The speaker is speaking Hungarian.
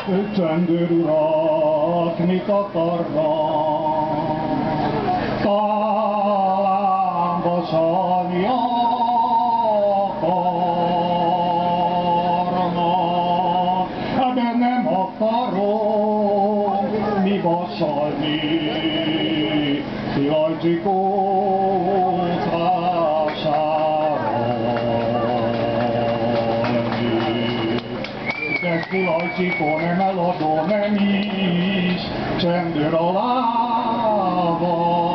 Csendőrurak mit akarnak? Talán vasalni akarnak, de nem akarok mi vasalni, Szilajcsikót vásárolni. De Szilajcsikó nem eladó, nem is, csendőr alá van.